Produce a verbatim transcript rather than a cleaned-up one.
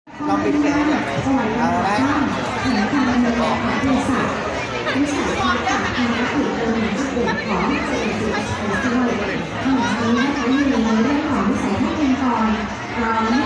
ลองบินไปให้หน่อยไหมเอาไหมวิสาหกิจการค้าผลิตภัณฑ์จุดเด่นของเจนซีเอ็กซ์เพรสด้วยทั้งนี้นะคะมีในเรื่องของวิสัยทัศน์องค์กรเรา